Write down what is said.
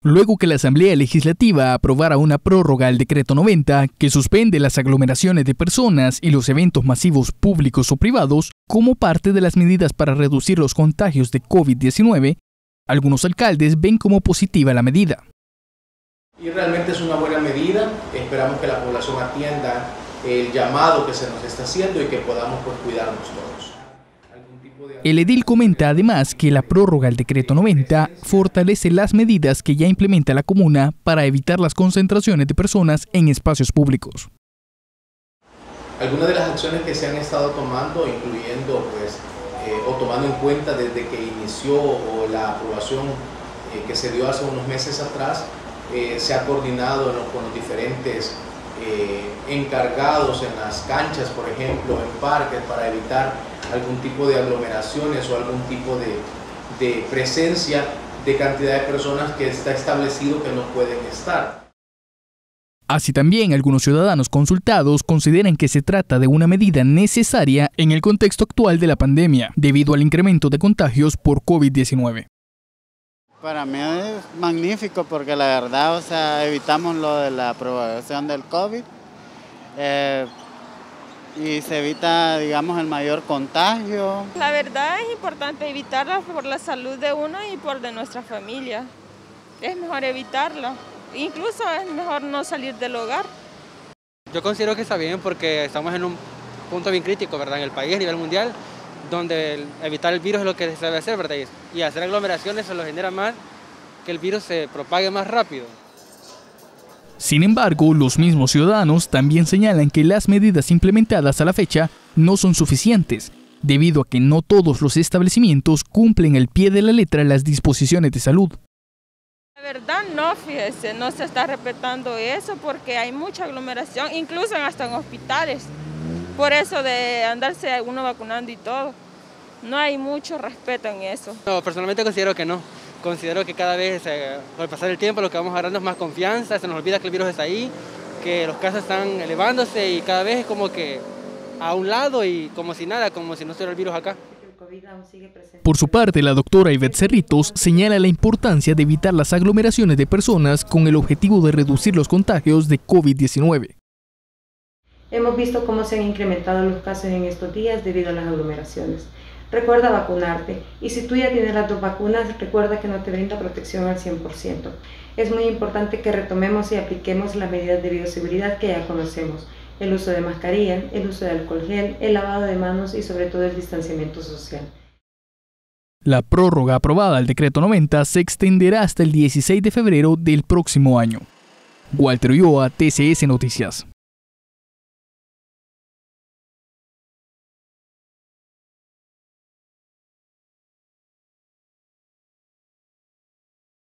Luego que la Asamblea Legislativa aprobara una prórroga al Decreto 90 que suspende las aglomeraciones de personas y los eventos masivos públicos o privados como parte de las medidas para reducir los contagios de COVID-19, algunos alcaldes ven como positiva la medida. Y realmente es una buena medida, esperamos que la población atienda el llamado que se nos está haciendo y que podamos cuidarnos todos. El edil comenta además que la prórroga al Decreto 90 fortalece las medidas que ya implementa la comuna para evitar las concentraciones de personas en espacios públicos. Algunas de las acciones que se han estado tomando, incluyendo o tomando en cuenta desde que inició la aprobación que se dio hace unos meses atrás, se ha coordinado con los diferentes encargados en las canchas, por ejemplo, en parques, para evitar algún tipo de aglomeraciones o algún tipo de presencia de cantidad de personas que está establecido que no pueden estar. Así también, algunos ciudadanos consultados consideran que se trata de una medida necesaria en el contexto actual de la pandemia, debido al incremento de contagios por COVID-19. Para mí es magnífico porque la verdad, evitamos lo de la propagación del COVID y se evita, digamos, el mayor contagio. La verdad es importante evitarla por la salud de uno y por de nuestra familia. Es mejor evitarla. Incluso es mejor no salir del hogar. Yo considero que está bien porque estamos en un punto bien crítico, ¿verdad? En el país a nivel mundial, donde evitar el virus es lo que se debe hacer, ¿verdad? Y hacer aglomeraciones se lo genera más, que el virus se propague más rápido. Sin embargo, los mismos ciudadanos también señalan que las medidas implementadas a la fecha no son suficientes, debido a que no todos los establecimientos cumplen al pie de la letra las disposiciones de salud. La verdad no, fíjese, no se está respetando eso porque hay mucha aglomeración, incluso hasta en hospitales. Por eso de andarse uno vacunando y todo, no hay mucho respeto en eso. No, personalmente considero que no. Considero que cada vez, al pasar el tiempo, lo que vamos agarrando es más confianza, se nos olvida que el virus está ahí, que los casos están elevándose y cada vez es como que a un lado y como si nada, como si no estuviera el virus acá. Por su parte, la doctora Ivette Cerritos señala la importancia de evitar las aglomeraciones de personas con el objetivo de reducir los contagios de COVID-19. Hemos visto cómo se han incrementado los casos en estos días debido a las aglomeraciones. Recuerda vacunarte y si tú ya tienes las 2 vacunas, recuerda que no te brinda protección al 100%. Es muy importante que retomemos y apliquemos las medidas de bioseguridad que ya conocemos. El uso de mascarilla, el uso de alcohol gel, el lavado de manos y sobre todo el distanciamiento social. La prórroga aprobada al Decreto 90 se extenderá hasta el 16 de febrero del próximo año. Walter Ulloa, TCS Noticias.